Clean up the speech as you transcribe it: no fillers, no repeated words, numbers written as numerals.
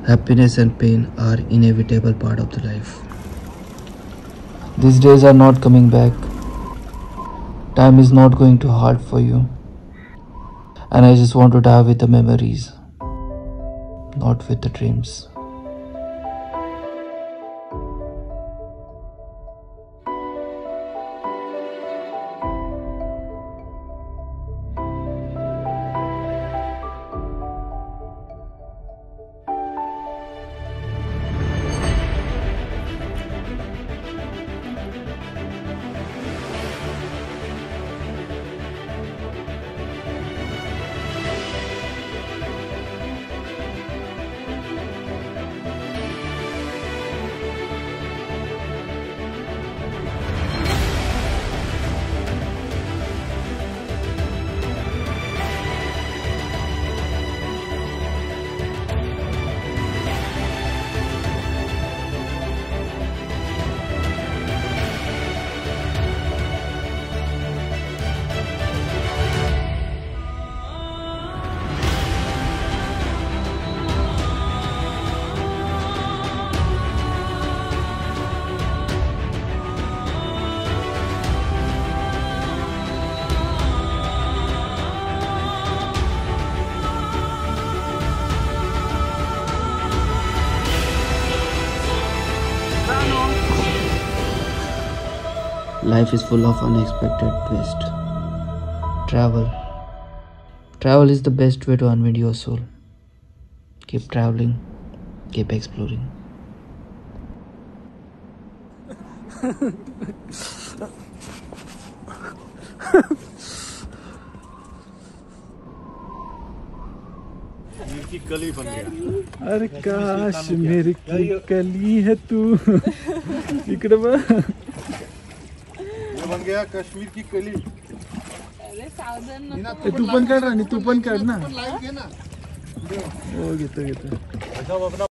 Happiness and pain are inevitable part of the life. These days are not coming back. Time is not going too hard for you. And I just want to die with the memories, not with the dreams. Life is full of unexpected twists. Travel is the best way to unwind your soul. Keep traveling, keep exploring. की कली बन गया। अरे काश मेरी कली है तू। इकडे बघ, ये बन गया कश्मीर की कली। अरे सावधान तू पण काढ राणी, तू पण काढ ना। लाईव्ह घे ना। हो घेतो घेतो।